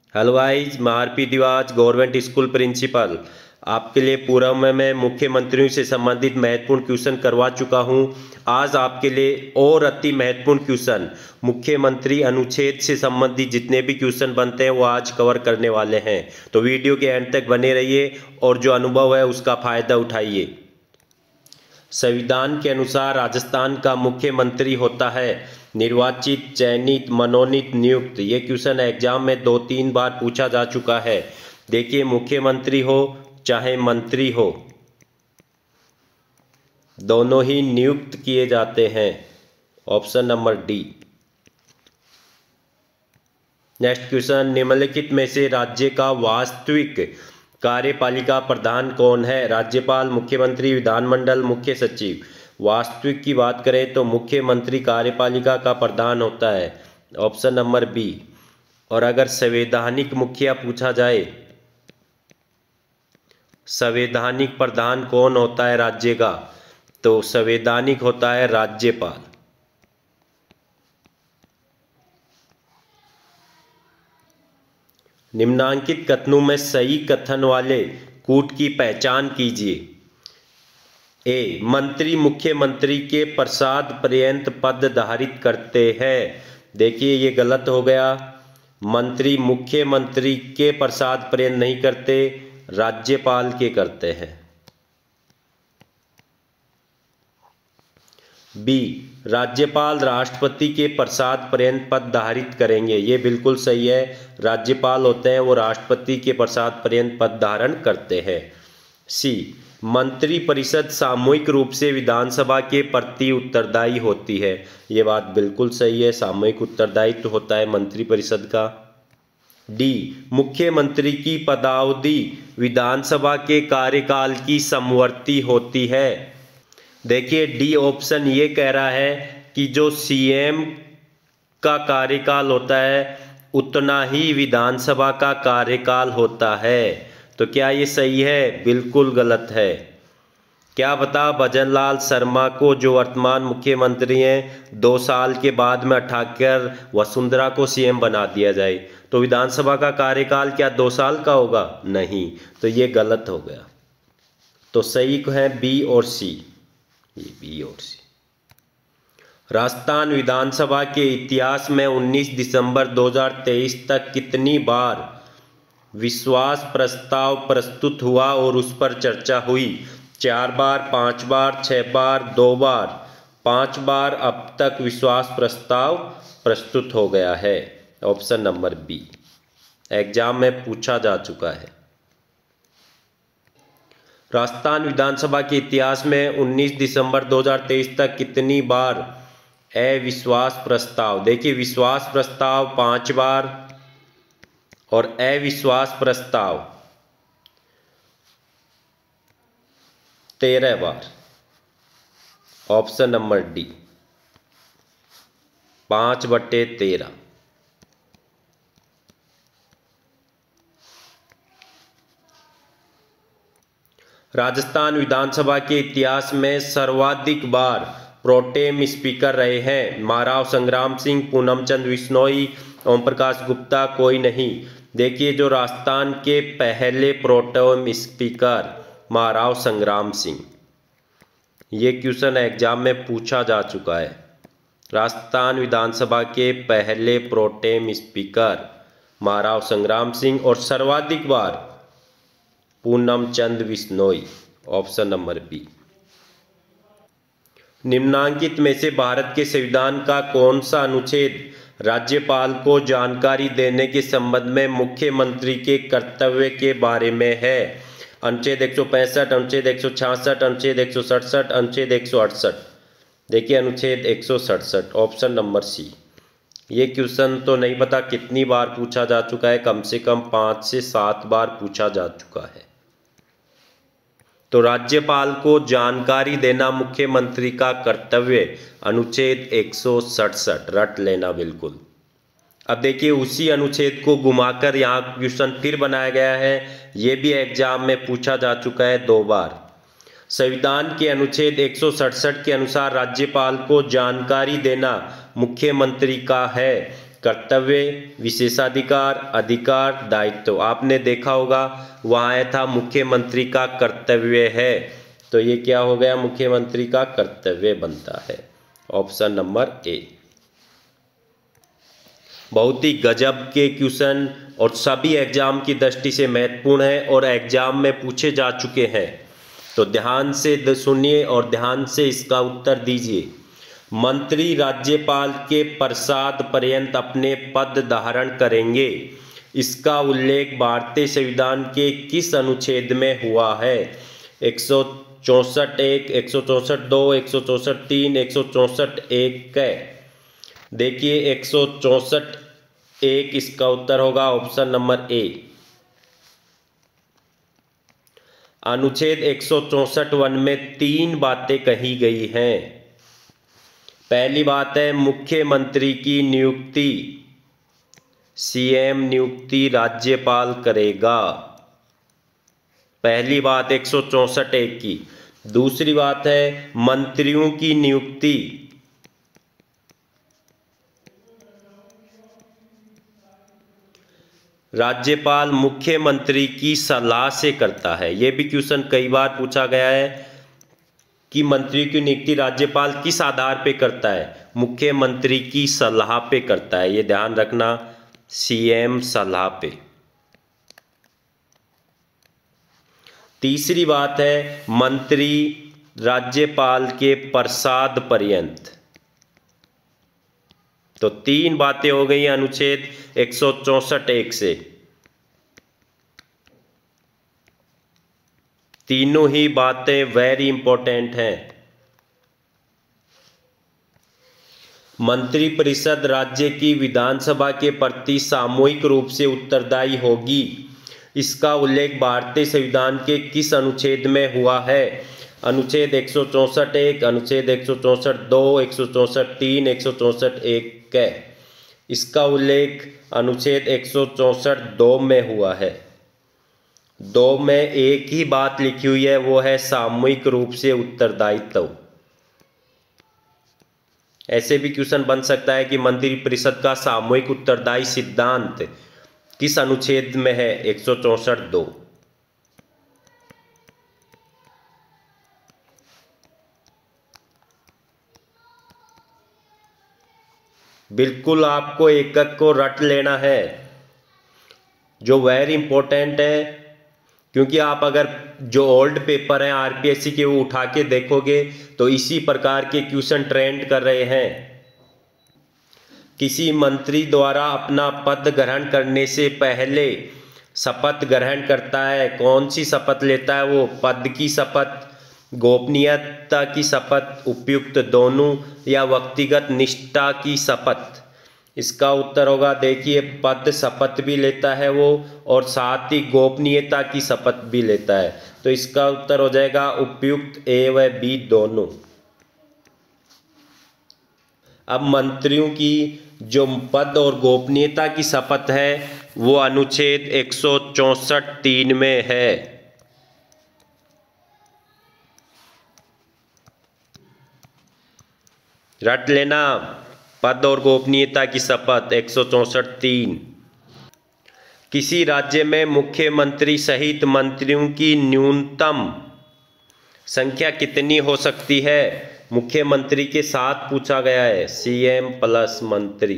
Hello guys, मैं RP दिवाज government school principal आपके लिए पूर्व में मैं मुख्यमंत्रियों से संबंधित महत्वपूर्ण क्वेश्चन करवा चुका हूं। आज आपके लिए और अति महत्वपूर्ण क्वेश्चन मुख्यमंत्री अनुच्छेद से संबंधित जितने भी क्वेश्चन बनते हैं वो आज कवर करने वाले हैं। तो वीडियो के एंड तक बने रहिए और जो अनुभव है उसका फायदा उठाइए। संविधान के अनुसार राजस्थान का मुख्यमंत्री होता है निर्वाचित, चयनित, मनोनीत, नियुक्त। ये क्वेश्चन एग्जाम में 2-3 बार पूछा जा चुका है। देखिए, मुख्यमंत्री हो चाहे मंत्री हो, दोनों ही नियुक्त किए जाते हैं। Option number D. Next question, निम्नलिखित में से राज्य का वास्तविक कार्यपालिका प्रधान कौन है? राज्यपाल, मुख्यमंत्री, विधानमंडल, मुख्य सचिव। वास्तविक की बात करें तो मुख्यमंत्री कार्यपालिका का प्रधान होता है। Option number B. और अगर संवैधानिक मुखिया पूछा जाए, संवैधानिक प्रधान कौन होता है राज्य का, तो संवैधानिक होता है राज्यपाल। निम्नांकित कथनों में सही कथन वाले कूट की पहचान कीजिए। ए, मंत्री मुख्यमंत्री के प्रसाद पर्यंत पद धारित करते हैं। देखिए, ये गलत हो गया। मंत्री मुख्यमंत्री के प्रसाद पर्यंत नहीं करते, राज्यपाल के करते हैं। बी, राज्यपाल राष्ट्रपति के प्रसाद पर्यंत पद धारित करेंगे। ये बिल्कुल सही है। राज्यपाल होते हैं वो राष्ट्रपति के प्रसाद पर्यंत पद धारण करते हैं। सी, मंत्रिपरिषद सामूहिक रूप से विधानसभा के प्रति उत्तरदायी होती है। ये बात बिल्कुल सही है, सामूहिक उत्तरदायित्व होता है मंत्रिपरिषद का। डी, मुख्यमंत्री की पदावधि विधानसभा के कार्यकाल की समवर्ती होती है। देखिए, डी ऑप्शन ये कह रहा है कि जो सीएम का कार्यकाल होता है उतना ही विधानसभा का कार्यकाल होता है। तो क्या ये सही है? बिल्कुल गलत है। क्या बता, भजनलाल शर्मा को, जो वर्तमान मुख्यमंत्री हैं, 2 साल के बाद में हटाकर वसुंधरा को सीएम बना दिया जाए तो विधानसभा का कार्यकाल क्या 2 साल का होगा? नहीं, तो ये गलत हो गया। तो सही है बी और सी। ये बी और सी। राजस्थान विधानसभा के इतिहास में 19 दिसंबर 2023 तक कितनी बार विश्वास प्रस्ताव प्रस्तुत हुआ और उस पर चर्चा हुई? 4 बार, 5 बार, 6 बार, 2 बार। 5 बार अब तक विश्वास प्रस्ताव प्रस्तुत हो गया है। ऑप्शन नंबर बी, एग्जाम में पूछा जा चुका है। राजस्थान विधानसभा के इतिहास में 19 दिसंबर 2023 तक कितनी बार अविश्वास प्रस्ताव? देखिए, विश्वास प्रस्ताव 5 बार और अविश्वास प्रस्ताव 13 बार। Option number D, 5/13। राजस्थान विधानसभा के इतिहास में सर्वाधिक बार प्रोटेम स्पीकर रहे हैं? महाराव संग्राम सिंह, पूनम चंद बिश्नोई, ओम प्रकाश गुप्ता, कोई नहीं। देखिए, जो राजस्थान के पहले प्रोटेम स्पीकर महाराव संग्राम सिंह। ये क्वेश्चन एग्जाम में पूछा जा चुका है। राजस्थान विधानसभा के पहले प्रोटेम स्पीकर महाराव संग्राम सिंह और सर्वाधिक बार Poonam Chand Bishnoi. Option number B. निम्नांकित में से भारत के संविधान का कौन सा अनुच्छेद राज्यपाल को जानकारी देने के संबंध में मुख्यमंत्री के कर्तव्य के बारे में है? अनुच्छेद 165, अनुच्छेद 166, अनुच्छेद 167, अनुच्छेद 168। देखिए, अनुच्छेद 167। Option number C. ये क्वेश्चन तो नहीं पता कितनी बार पूछा जा चुका है, कम से कम 5 से 7 बार पूछा जा चुका है। तो राज्यपाल को जानकारी देना मुख्यमंत्री का कर्तव्य, अनुच्छेद 167 रट लेना बिल्कुल। अब देखिए, उसी अनुच्छेद को घुमाकर यहाँ क्वेश्चन फिर बनाया गया है। ये भी एग्जाम में पूछा जा चुका है 2 बार। संविधान के अनुच्छेद 167 के अनुसार राज्यपाल को जानकारी देना मुख्यमंत्री का है कर्तव्य, विशेषाधिकार, अधिकार, दायित्व। आपने देखा होगा वहाँ आया था मुख्यमंत्री का कर्तव्य है, तो ये क्या हो गया, मुख्यमंत्री का कर्तव्य बनता है, ऑप्शन नंबर ए। बहुत ही गजब के क्वेश्चन और सभी एग्जाम की दृष्टि से महत्वपूर्ण है और एग्जाम में पूछे जा चुके हैं, तो ध्यान से सुनिए और ध्यान से इसका उत्तर दीजिए। मंत्री राज्यपाल के प्रसाद पर्यंत अपने पद धारण करेंगे, इसका उल्लेख भारतीय संविधान के किस अनुच्छेद में हुआ है? 164(1), 164(2), 164(3), 164(1). देखिए 164(1) इसका उत्तर होगा ऑप्शन नंबर ए। अनुच्छेद 164(1) में 3 बातें कही गई हैं। पहली बात है मुख्यमंत्री की नियुक्ति सीएम नियुक्ति राज्यपाल करेगा, पहली बात 164(1) की। दूसरी बात है मंत्रियों की नियुक्ति राज्यपाल मुख्यमंत्री की सलाह से करता है। यह भी क्वेश्चन कई बार पूछा गया है कि मंत्री की नियुक्ति राज्यपाल किस आधार पे करता है? मुख्यमंत्री की सलाह पे करता है, ये ध्यान रखना, सीएम सलाह पे। तीसरी बात है मंत्री राज्यपाल के प्रसाद पर्यंत। तो 3 बातें हो गई अनुच्छेद 164(1) से। तीनों ही बातें वेरी इंपॉर्टेंट हैं। मंत्रिपरिषद राज्य की विधानसभा के प्रति सामूहिक रूप से उत्तरदायी होगी, इसका उल्लेख भारतीय संविधान के किस अनुच्छेद में हुआ है? अनुच्छेद 164(1), अनुच्छेद 164(2), 164(3), 164(1). इसका उल्लेख अनुच्छेद 164(2) में हुआ है। 2 में एक ही बात लिखी हुई है, वो है सामूहिक रूप से उत्तरदायित्व। ऐसे भी क्वेश्चन बन सकता है कि मंत्रिपरिषद का सामूहिक उत्तरदायी सिद्धांत किस अनुच्छेद में है? 164(2). बिल्कुल आपको एकक को रट लेना है, जो वेरी इंपॉर्टेंट है, क्योंकि आप अगर जो ओल्ड पेपर हैं आरपीएससी के वो उठा के देखोगे तो इसी प्रकार के क्वेश्चन ट्रेंड कर रहे हैं। किसी मंत्री द्वारा अपना पद ग्रहण करने से पहले शपथ ग्रहण करता है, कौन सी शपथ लेता है वो? पद की शपथ, गोपनीयता की शपथ, उपयुक्त दोनों, या व्यक्तिगत निष्ठा की शपथ? इसका उत्तर होगा, देखिए पद शपथ भी लेता है वो और साथ ही गोपनीयता की शपथ भी लेता है, तो इसका उत्तर हो जाएगा उपयुक्त, ए व बी दोनों। अब मंत्रियों की जो पद और गोपनीयता की शपथ है वो अनुच्छेद 164(3) में है। रट लेना, पद और गोपनीयता की शपथ 164(3). किसी राज्य में मुख्यमंत्री सहित मंत्रियों की न्यूनतम संख्या कितनी हो सकती है? मुख्यमंत्री के साथ पूछा गया है, सीएम प्लस मंत्री।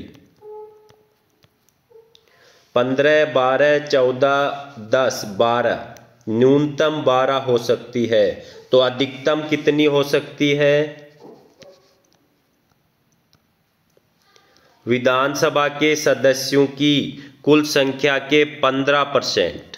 15, 12, 14, 10, 12, न्यूनतम 12 हो सकती है, तो अधिकतम कितनी हो सकती है? विधानसभा के सदस्यों की कुल संख्या के 15%।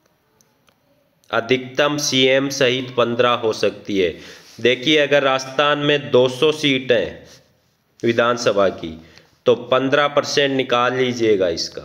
अधिकतम सीएम सहित 15 हो सकती है। देखिए अगर राजस्थान में 200 सीट हैं विधानसभा की, तो 15% निकाल लीजिएगा इसका।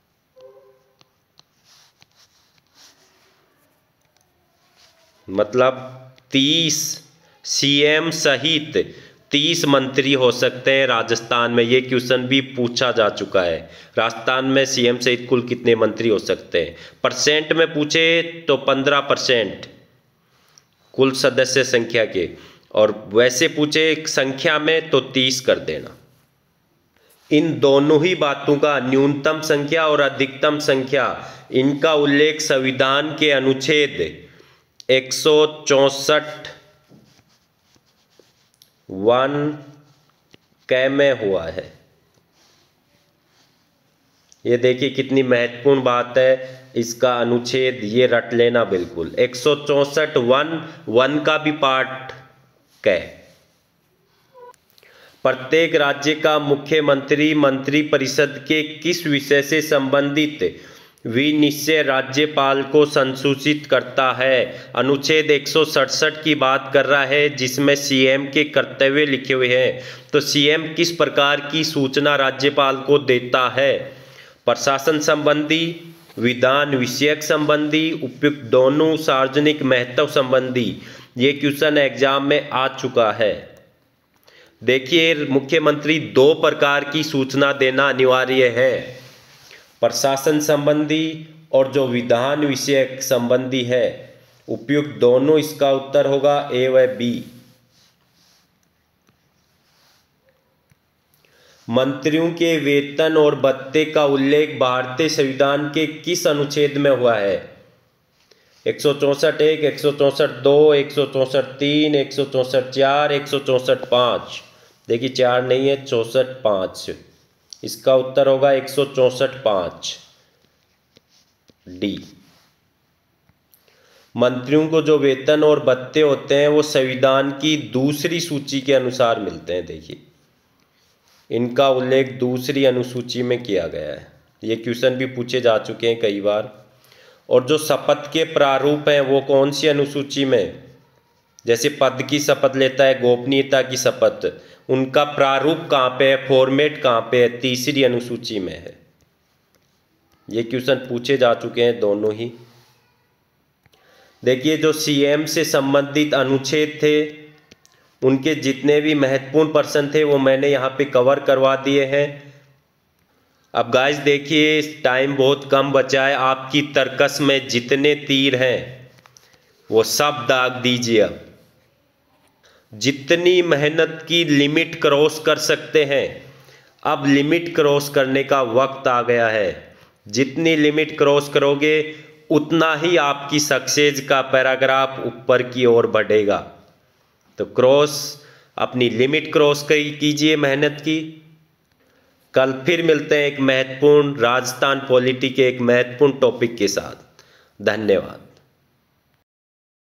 मतलब 30 सीएम सहित 30 मंत्री हो सकते हैं राजस्थान में। ये क्वेश्चन भी पूछा जा चुका है, राजस्थान में सीएम सहित कुल कितने मंत्री हो सकते हैं। परसेंट में पूछे तो 15% कुल सदस्य संख्या के, और वैसे पूछे संख्या में तो 30 कर देना। इन दोनों ही बातों का, न्यूनतम संख्या और अधिकतम संख्या, इनका उल्लेख संविधान के अनुच्छेद 164(1) क में हुआ है। ये देखिए कितनी महत्वपूर्ण बात है, इसका अनुच्छेद ये रट लेना बिल्कुल। 164(1) का भी पार्ट क। प्रत्येक राज्य का मुख्यमंत्री मंत्रिपरिषद के किस विषय से संबंधित विनिश्चय राज्यपाल को संसूचित करता है। अनुच्छेद 167 की बात कर रहा है, जिसमें सीएम के कर्तव्य लिखे हुए हैं। तो सीएम किस प्रकार की सूचना राज्यपाल को देता है। प्रशासन संबंधी, विधान विषयक संबंधी, उपयुक्त दोनों, सार्वजनिक महत्व संबंधी। ये क्वेश्चन एग्जाम में आ चुका है। देखिए मुख्यमंत्री 2 प्रकार की सूचना देना अनिवार्य है, प्रशासन संबंधी और जो विधान विषयक संबंधी है। उपयुक्त दोनों, इसका उत्तर होगा ए व बी। मंत्रियों के वेतन और भत्ते का उल्लेख भारतीय संविधान के किस अनुच्छेद में हुआ है। 164(1), 164(2), 164(3), 164(4), 164(5). देखिए 4 नहीं है, 64(5). इसका उत्तर होगा 164(5) डी। मंत्रियों को जो वेतन और भत्ते होते हैं वो संविधान की दूसरी सूची के अनुसार मिलते हैं। देखिए इनका उल्लेख दूसरी अनुसूची में किया गया है। ये क्वेश्चन भी पूछे जा चुके हैं कई बार। और जो शपथ के प्रारूप हैं वो कौन सी अनुसूची में, जैसे पद की शपथ लेता है, गोपनीयता की शपथ, उनका प्रारूप कहाँ पे है, फॉर्मेट कहाँ पे है, तीसरी अनुसूची में है। ये क्वेश्चन पूछे जा चुके हैं दोनों ही। देखिए जो सीएम से संबंधित अनुच्छेद थे, उनके जितने भी महत्वपूर्ण प्रश्न थे वो मैंने यहाँ पे कवर करवा दिए हैं। अब गाइस देखिए टाइम बहुत कम बचा है। आपकी तर्कस में जितने तीर हैं वो सब दाग दीजिए। अब जितनी मेहनत की लिमिट क्रॉस कर सकते हैं, अब लिमिट क्रॉस करने का वक्त आ गया है। जितनी लिमिट क्रॉस करोगे उतना ही आपकी सक्सेस का पैराग्राफ ऊपर की ओर बढ़ेगा। तो अपनी लिमिट क्रॉस कीजिए मेहनत की। कल फिर मिलते हैं एक महत्वपूर्ण राजस्थान पॉलिटी के एक महत्वपूर्ण टॉपिक के साथ। धन्यवाद।